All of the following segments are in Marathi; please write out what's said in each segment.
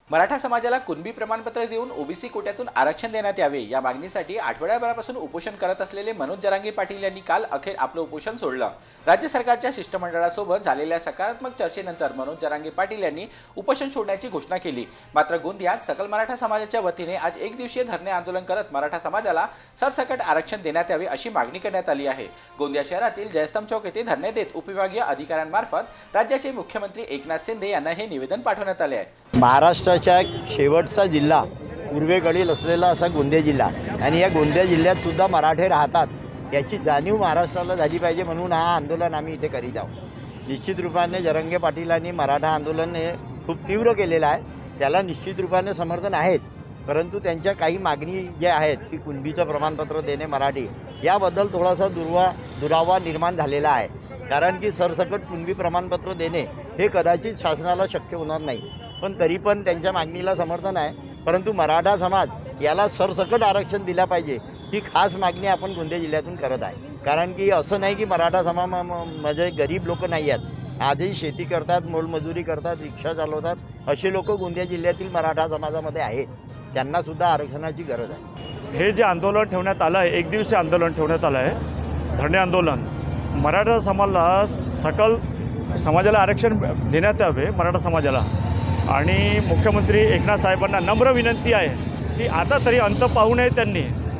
मराठा समाजाला कुणबी प्रमाणपत्र देऊन ओबीसी कोट्यातून आरक्षण देण्यात यावे या मागणीसाठी आठवड्याभरापासून उपोषण करत असलेले मनोज जरांगे पाटील यांनी काल अखेर आपलं उपोषण सोडलं। राज्य सरकारच्या शिष्टमंडळासोबत झालेल्या सकारात्मक चर्चेनंतर मनोज जरांगे पाटील यांनी उपोषण सोडण्याची घोषणा केली। मात्र गोंदियात सकल मराठा समाजाच्या वतीने आज एक दिवसीय धरणे आंदोलन करत मराठा समाजाला सरसकट आरक्षण देण्यात यावे अशी मागणी करण्यात आली आहे। गोंदिया शहरातील जयस्तंभ चौक येथे धरणे देत उपविभागीय अधिकाऱ्यांमार्फत राज्याचे मुख्यमंत्री एकनाथ शिंदे यांना हे निवेदन पाठवण्यात आले आहे। महाराष्ट्राचा शेवटचा जिल्हा पूर्वेकडील असलेला असा गोंदिया जिल्हा आणि या गोंदिया जिल्ह्यात सुद्धा मराठे राहतात याची जाणीव महाराष्ट्राला झाली पाहिजे म्हणून हा आंदोलन आम्ही इथे करीत आहोत। निश्चित रूपाने जरांगे पाटीलांनी मराठा आंदोलन हे खूप तीव्र केलेलं आहे, त्याला निश्चित रूपाने समर्थन आहेत, परंतु त्यांच्या काही मागणी ज्या आहेत की कुणबीचं प्रमाणपत्र देणे मराठी याबद्दल थोडासा दुरावा निर्माण झालेला आहे। कारण की सरसकट कुणबी प्रमाणपत्र देणे हे कदाचित शासनाला शक्य होणार नाही, पण तरी पण त्यांच्या मागणीला समर्थन आहे। परंतु मराठा समाज याला सरसकट आरक्षण दिला पाहिजे ही खास मागणी आपण गोंदिया जिल्ह्यातून करत आहे। कारण की असं नाही की मराठा समाजामध्ये गरीब लोक नाही आहेत, आजही शेती करतात, मोलमजुरी करतात, रिक्षा चालवतात, असे लोक गोंदिया जिल्ह्यातील मराठा समाजामध्ये आहेत, त्यांनासुद्धा आरक्षणाची गरज आहे। हे जे आंदोलन ठेवण्यात आलं आहे, एक दिवसीय आंदोलन ठेवण्यात आलं आहे, धरणे आंदोलन, मराठा समाजाला सकल समाजाला आरक्षण देण्यात यावे मराठा समाजाला। आणि मुख्यमंत्री एकनाथ साहेबांना नम्र विनंती आहे की आता तरी अंत पाहू नये त्यांनी,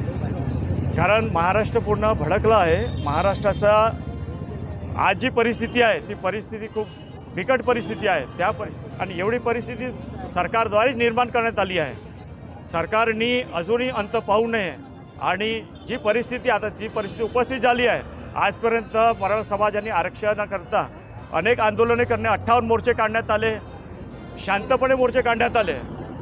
कारण महाराष्ट्र पूर्ण भडकला आहे। महाराष्ट्राचा आज जी परिस्थिती आहे ती परिस्थिती खूप बिकट परिस्थिती आहे, आणि एवढी परिस्थिती सरकारद्वारे निर्माण करण्यात आली आहे। सरकारने अजूनही अंत पाहू नये आणि जी परिस्थिती उपस्थित झाली आहे, आजपर्यंत मराठा समाजाने आरक्षणाकरता अनेक आंदोलने करणे, 58 मोर्चे काढण्यात आले, शांतपणे मोर्चे काढण्यात आले।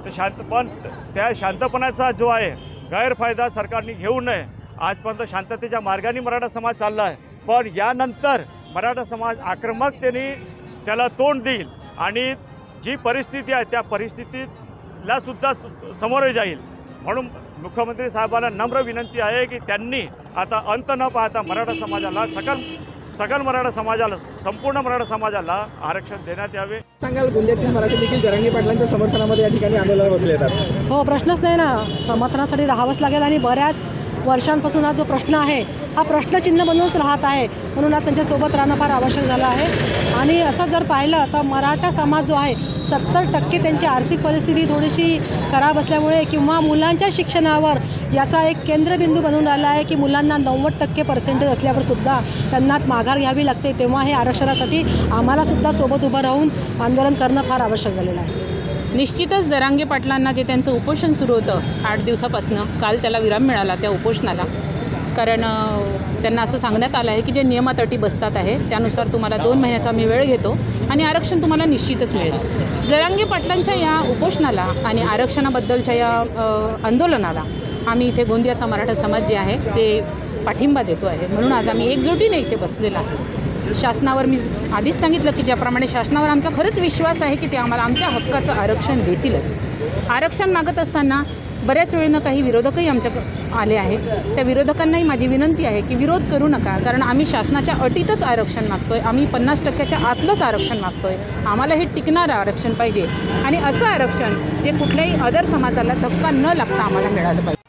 त्या शांतपणाचा जो आहे गैरफायदा सरकारने घेऊ नये। आजपर्यंत शांततेच्या मार्गाने मराठा समाज चालला आहे, पण यानंतर मराठा समाज आक्रमकतेने त्याला तोंड देईल आणि जी परिस्थिती आहे त्या परिस्थितीला सुद्धा सामोरे जाईल। म्हणून मुख्यमंत्री साहेबांना नम्र विनंती आहे की त्यांनी आता अंत न पाहता मराठा समाजाला सकल मराठा समाजाला, संपूर्ण मराठा समाजाला आरक्षण देण्यात यावे। सांगाल गोंदियातील मराठी देखील जरांगे पाटलांच्या समर्थनामध्ये या ठिकाणी आंदोलनाला बसले आहेत? हो, प्रश्नच नाही ना, समर्थनासाठी राहावंच लागेल आणि बऱ्याच वर्षांपासून हा जो प्रश्न आहे हा प्रश्नचिन्ह बनूनच राहत आहे, म्हणून आज त्यांच्यासोबत राहणं फार आवश्यक झालं आहे। आणि असं जर पाहिलं तर मराठा समाज जो आहे 70% त्यांची आर्थिक परिस्थिती थोडीशी खराब असल्यामुळे किंवा मुलांच्या शिक्षणावर याचा एक केंद्रबिंदू बनून राहिला आहे की मुलांना 90% पर्सेंटेज असल्यावर सुद्धा त्यांना माघार घ्यावी लागते, तेव्हा हे आरक्षणासाठी आम्हालासुद्धा सोबत उभं राहून आंदोलन करणं फार आवश्यक झालेलं आहे। निश्चितच जरांगे पाटलांना जे त्यांचं उपोषण सुरू होतं 8 दिवसापासून, काल त्याला विराम मिळाला त्या उपोषणाला, कारण त्यांना असं सांगण्यात आलं आहे की जे नियमात अटी बसतात आहे त्यानुसार तुम्हाला 2 महिन्याचा मी वेळ घेतो आणि आरक्षण तुम्हाला निश्चितच मिळेल। जरांगे पाटलांच्या या उपोषणाला आणि आरक्षणाबद्दलच्या या आंदोलनाला आम्ही इथे गोंदियाचा मराठा समाज जे आहे ते पाठिंबा देतो आहे, म्हणून आज आम्ही एकजुटीने इथे बसलेला आहे। शासनावर मी आधीच सांगितलं की ज्याप्रमाणे शासनावर आमचा खरंच विश्वास आहे की ते आम्हाला आमच्या हक्काचं आरक्षण देतीलच। आरक्षण मागत असताना बऱ्याच वेळेनं काही विरोधकही आमच्या आले आहेत, त्या विरोधकांनाही माझी विनंती आहे की विरोध करू नका, कारण आम्ही शासनाच्या अटीतच आरक्षण मागतोय, आम्ही 50%च्या आतलंच आरक्षण मागतोय, आम्हाला हे टिकणारं आरक्षण पाहिजे आणि असं आरक्षण जे कुठल्याही अदर समाजाला धक्का न लागता आम्हाला मिळालं पाहिजे।